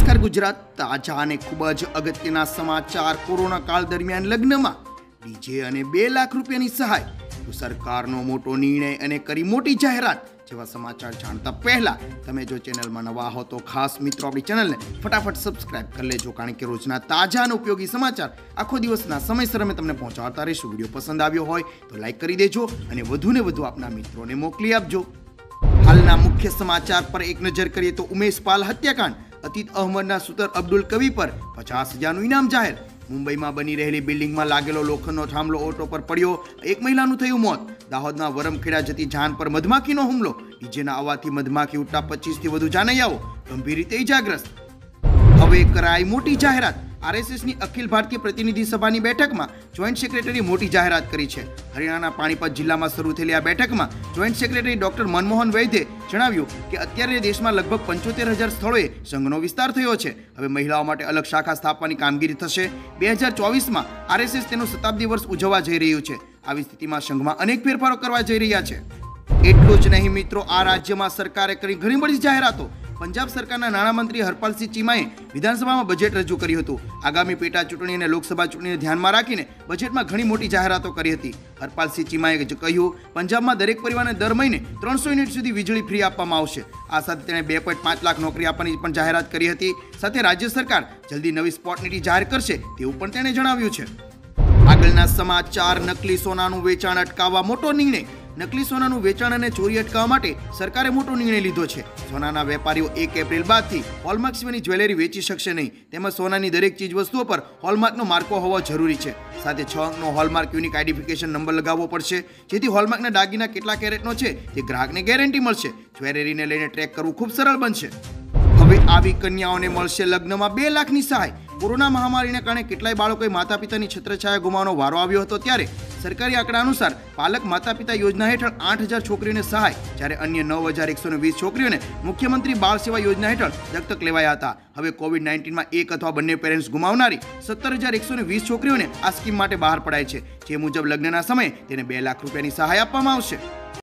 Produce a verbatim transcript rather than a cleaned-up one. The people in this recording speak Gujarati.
નમસ્કાર ગુજરાત, તાજા અને ખૂબ જ અગત્યના સમાચાર. કોરોના કાળ દરમિયાન લગ્નમાં ડીજે અને બે લાખ રૂપિયાની સહાય, તો સરકારનો મોટો નિર્ણય અને કરી મોટી જાહેરાત જેવા સમાચાર જાણતા પહેલા તમે જો ચેનલમાં નવા હો તો ખાસ મિત્રો આપણી ચેનલને ફટાફટ સબસ્ક્રાઇબ કરી લેજો, કારણ કે રોજના તાજા અને ઉપયોગી સમાચાર આખો દિવસના સમયસર અમે તમને પહોંચાડતા રહીશું. વિડીયો પસંદ આવ્યો હોય તો લાઈક કરી દેજો અને વધુને વધુ આપના મિત્રોને મોકલી આપજો. હાલના મુખ્ય સમાચાર પર એક નજર કરીએ તો ઉમેશ પાલ હત્યાકાંડ, અતીત અહમદના સુતર અબ્દુલ કવી પર પચાસ હજારનું ઇનામ જાહેર. મુંબઈમાં બની રહેલી બિલ્ડિંગમાં લાગેલો લોખંડનો થાંભલો ઓટો પર પડ્યો, એક મહિલાનું થયું મોત. દાહોદના વરમખેડા જતી જાન પર મધમાખીનો હુમલો, ડીજેના અવાજથી મધમાખી ઉડતા પચીસ થી વધુ જાનૈયાઓ ગંભીર રીતે ઇજાગ્રસ્ત. હવે કરાઈ મોટી જાહેરાત. આરએસએસની અખિલ ભારતીય પ્રતિનિધિ સભાની બેઠકમાં જોઈન્ટ સેક્રેટરી મોટી જાહેરાત કરી છે. હરિયાણાના પાણીપત જિલ્લામાં શરૂ થયેલી આ બેઠકમાં જોઈન્ટ સેક્રેટરી ડોક્ટર મનમોહન વૈદ્યે જણાવ્યું કે અત્યારે દેશમાં લગભગ પંચોતેર હજાર સ્થળોએ સંઘનો વિસ્તાર થયો છે. હવે મહિલાઓ માટે અલગ શાખા સ્થાપવાની કામગીરી થશે. બે હજાર ચોવીસમાં આરએસએસ તેનું શતાબ્દી વર્ષ ઉજવવા જઈ રહ્યું છે. આવી સ્થિતિમાં સંઘમાં અનેક ફેરફારો કરવા જઈ રહ્યા છે. એટલું જ નહીં મિત્રો, આ રાજ્યમાં સરકારે કરી ઘણી બધી જાહેરાતો. પંજાબ સરકારના નાણામંત્રી હરપાલસિંહ ચીમાએ વિધાનસભામાં બજેટ રજૂ કર્યું હતું. આગામી પેટા ચૂંટણી અને લોકસભા ચૂંટણીને ધ્યાનમાં રાખીને બજેટમાં ઘણી મોટી જાહેરાતો કરી હતી. હરપાલસિંહ ચીમાએ કહ્યું, પંજાબમાં દરેક પરિવારને દર મહિને ત્રણસો યુનિટ સુધી વીજળી ફ્રી આપવામાં આવશે. આ સાથે તેણે બે પોઈન્ટ પાંચ લાખ નોકરી આપવાની પણ જાહેરાત કરી હતી. સાથે રાજ્ય સરકાર જલ્દી નવી સ્પોટ નીતિ જાહેર કરશે તેવું પણ તેણે જણાવ્યું છે. આગળના સમાચાર. નકલી સોનાનું વેચાણ અટકાવવા મોટો નિર્ણય. નકલી સોનાનું વેચાણ અને ચોરી અટકાવવા માટે સરકારે મોટો નિર્ણય લીધો છે. સોનાના વેપારીઓ એક એપ્રિલ બાદથી હોલમાર્ક સિવાયની જ્વેલરી વેચી શકશે નહીં. તેમજ સોનાની દરેક ચીજ વસ્તુઓ પર હોલમાર્કનો માર્કો હોવો જરૂરી છે. સાથે છ અંકનો હોલમાર્ક યુનિક આઈડેન્ટિફિકેશન નંબર લગાવવો પડશે, જેથી હોલમાર્કના દાગીના કેટલા કેરેટનો છે તે ગ્રાહકને ગેરંટી મળશે. જ્વેલરીને લઈને ટ્રેક કરવું ખૂબ સરળ બનશે. હવે આવી કન્યાઓને મળશે લગ્નમાં બે લાખની સહાય. કોરોના મહામારીને કારણે કેટલાય બાળકોએ માતા પિતાની છત્રછાયા ગુમાવવાનો વારો આવ્યો હતો, ત્યારે સરકારી આંકડા અનુસાર પાલક માતા પિતા યોજના હેઠળ આઠ હજાર છોકરીઓને સહાય, જ્યારે અન્ય નવ હજાર એકસો વીસ છોકરીઓને મુખ્યમંત્રી બાળ સેવા યોજના હેઠળ દત્તક લેવાયા હતા. હવે કોવિડ નાઇન્ટીનમાં એક અથવા બંને પેરેન્ટ્સ ગુમાવનારી સત્તર હજાર એકસો વીસ છોકરીઓને આ સ્કીમ માટે બહાર પડાય છે. જે મુજબ લગ્નના સમયે તેને બે લાખ રૂપિયાની સહાય આપવામાં આવશે.